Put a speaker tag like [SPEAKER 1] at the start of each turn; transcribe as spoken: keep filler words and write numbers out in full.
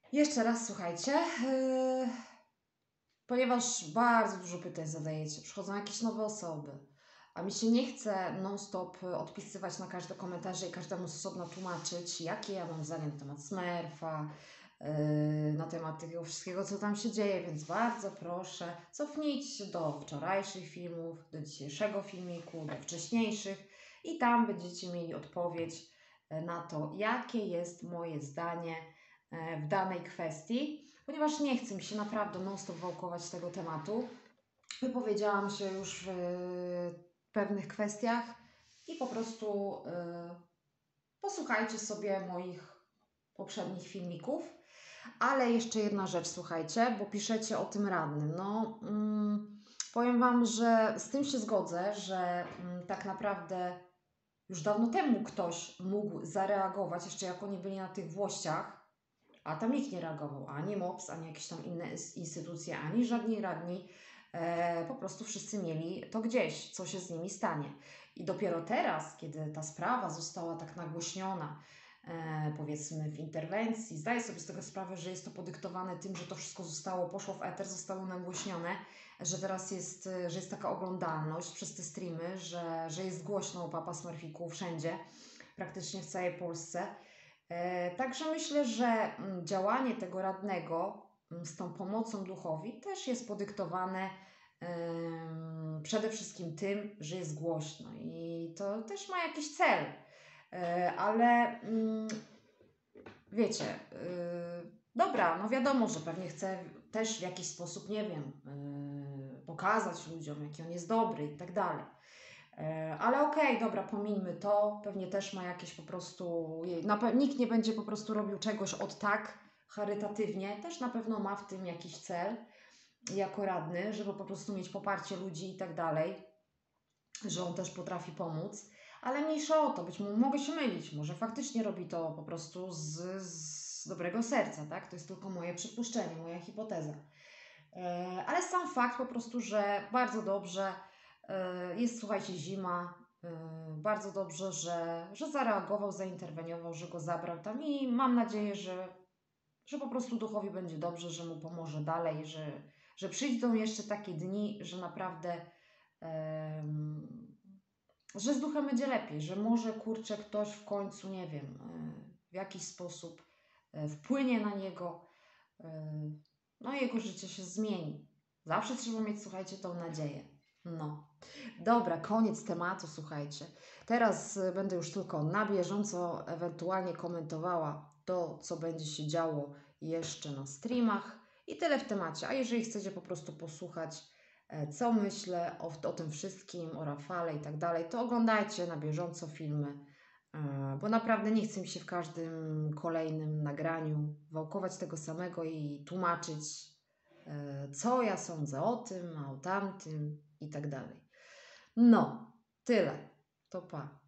[SPEAKER 1] Jeszcze raz słuchajcie, yy, ponieważ bardzo dużo pytań zadajecie, przychodzą jakieś nowe osoby, a mi się nie chce non-stop odpisywać na każde komentarze i każdemu z osobna tłumaczyć, jakie ja mam zdanie na temat Smurfa, yy, na temat tego wszystkiego, co tam się dzieje, więc bardzo proszę, cofnijcie się do wczorajszych filmów, do dzisiejszego filmiku, do wcześniejszych i tam będziecie mieli odpowiedź na to, jakie jest moje zdanie w danej kwestii, ponieważ nie chce mi się naprawdę non-stop wałkować tego tematu. Wypowiedziałam się już w pewnych kwestiach i po prostu yy, posłuchajcie sobie moich poprzednich filmików. Ale jeszcze jedna rzecz, słuchajcie, bo piszecie o tym radnym. No, mm, powiem Wam, że z tym się zgodzę, że mm, tak naprawdę już dawno temu ktoś mógł zareagować, jeszcze jak oni byli na tych Włościach, a tam nikt nie reagował, ani MOPS, ani jakieś tam inne instytucje, ani żadni radni. E, po prostu wszyscy mieli to gdzieś, co się z nimi stanie. I dopiero teraz, kiedy ta sprawa została tak nagłośniona, e, powiedzmy w interwencji, zdaję sobie z tego sprawę, że jest to podyktowane tym, że to wszystko zostało, poszło w eter, zostało nagłośnione, że teraz jest, że jest taka oglądalność przez te streamy, że, że jest głośno o Papa Smurfiku wszędzie, praktycznie w całej Polsce. E, Także myślę, że mm, działanie tego radnego mm, z tą pomocą duchowi też jest podyktowane em, przede wszystkim tym, że jest głośno i to też ma jakiś cel. E, Ale mm, wiecie, y, dobra, no wiadomo, że pewnie chce też w jakiś sposób, nie wiem, y, pokazać ludziom, jaki on jest dobry i tak dalej. E, Ale okej, okay, dobra, pomińmy to. Pewnie też ma jakieś po prostu. Na pe- nikt nie będzie po prostu robił czegoś od tak charytatywnie. Też na pewno ma w tym jakiś cel jako radny, żeby po prostu mieć poparcie ludzi i tak dalej, że on też potrafi pomóc. Ale mniejsza o to, być może mogę się mylić, może faktycznie robi to po prostu z, z dobrego serca, tak? To jest tylko moje przypuszczenie, moja hipoteza. E, Ale sam fakt po prostu, że bardzo dobrze e, jest, słuchajcie, zima, e, bardzo dobrze, że, że zareagował, zainterweniował, że go zabrał tam i mam nadzieję, że, że po prostu duchowi będzie dobrze, że mu pomoże dalej, że, że przyjdą jeszcze takie dni, że naprawdę em, że z duchem będzie lepiej, że może kurczę ktoś w końcu, nie wiem, e, w jakiś sposób e, wpłynie na niego, e, no i jego życie się zmieni. Zawsze trzeba mieć, słuchajcie, tą nadzieję. No. Dobra, koniec tematu, słuchajcie. Teraz y, będę już tylko na bieżąco ewentualnie komentowała to, co będzie się działo jeszcze na streamach i tyle w temacie. A jeżeli chcecie po prostu posłuchać, e, co myślę o, o tym wszystkim, o Rafale i tak dalej, to oglądajcie na bieżąco filmy, e, bo naprawdę nie chcę mi się w każdym kolejnym nagraniu wałkować tego samego i tłumaczyć, e, co ja sądzę o tym, a o tamtym i tak dalej. No, tyle. To pa.